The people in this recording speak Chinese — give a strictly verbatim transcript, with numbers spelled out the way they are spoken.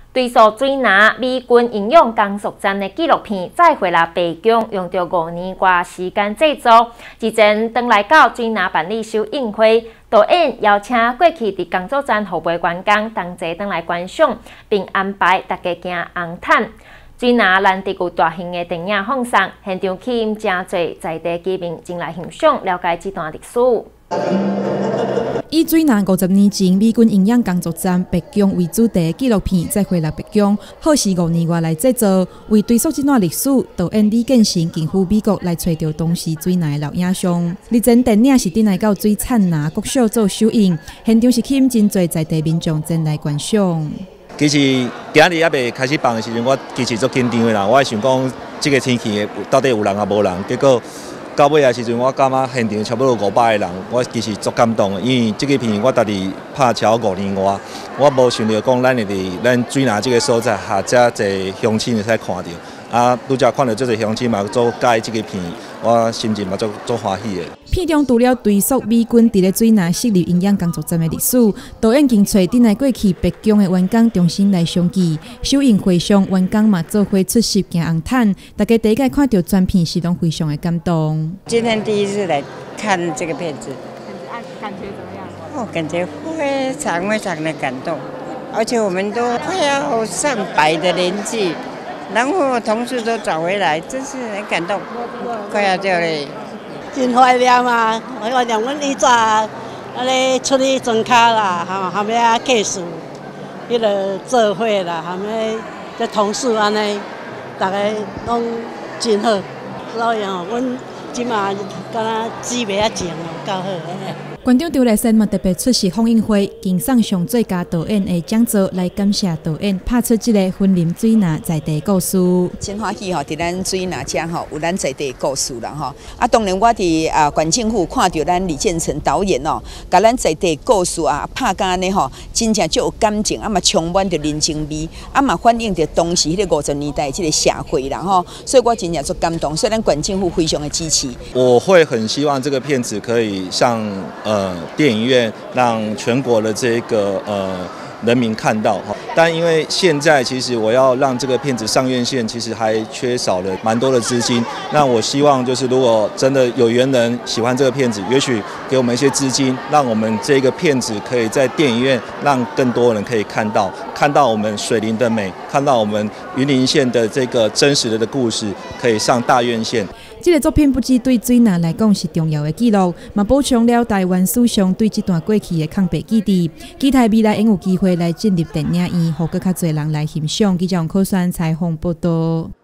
追溯水拿美军营养工作站的纪录片《再回来北疆》，用着五年多时间制作。之前登来到水拿办理首映会，导演邀请过去伫工作站服务员工同齐登来观赏，并安排大家行红毯。水拿难得有大型的电影放送，现场吸引真侪在地居民前来欣赏，了解这段历史。 以水拿五十年前美军营养工作站北疆为主题的纪录片《再回来北疆》，耗时五年外来制作。为追溯这段历史，导演李建成近赴美国来找到当时水拿的老影像。日前电影是登来到水产拿国小做首映，现场是吸引真侪在地民众前来观赏。 其实今日还未开始放的时阵，我其实足紧张的啦。我想讲，这个天气到底有人啊无人？结果到尾的时阵，我感觉现场差不多五百个人，我其实足感动的。因为这个片我家己拍超五年外，我无想到讲咱会伫咱水拿这个所在，下遮侪乡亲会使看到。啊，拄则看到这个乡亲嘛，做介这个片，我心情嘛足足欢喜的。 片中除了追溯美军伫咧水拿设立营养工作站的历史，导演更找登来过去北疆的员工重新来相记。首映会上，员工嘛做伙出席行红毯，大家第一次看到全片是拢非常的感动。 今天第一次来看这个片子， 感觉怎么样？ 哦，感觉非常非常的感动，而且我们都快要上百的年纪。然后同事都找回来，真是很感动，快要掉泪。 真怀念啊！我怀念阮以前啊咧出去庄脚啦，哈，含尾啊继续迄个做伙啦，含尾这同事安尼，大家拢真好。所以吼，阮即马敢若姊妹啊情哦，够好。 馆长刘来生嘛特别出席放映会，敬送上最佳导演的奖座，来感谢导演拍出这个婚林水拿在地故事。 真欢喜吼，伫咱水拿遮吼有咱在地故事啦吼。啊，当然我伫啊县政府看到咱李建成导演哦，甲咱在地故事啊拍甲安尼吼，真正足有感情，啊嘛充满着人情味，啊嘛反映着当时迄个五十年代即个社会啦吼。所以我真正足感动，所以咱县政府非常的支持。 我会很希望这个片子可以上呃电影院，让全国的这个呃人民看到哈。但因为现在其实我要让这个片子上院线，其实还缺少了蛮多的资金。那我希望就是如果真的有缘人喜欢这个片子，也许给我们一些资金，让我们这个片子可以在电影院让更多人可以看到，看到我们水林的美，看到我们云林县的这个真实的故事，可以上大院线。 这个作品不止对水拿来讲是重要的记录，嘛补充了台湾史上对这段过去的抗白记忆。期待未来仍有机会来进入电影院，让更较侪人来欣赏。记者王可选采访报道。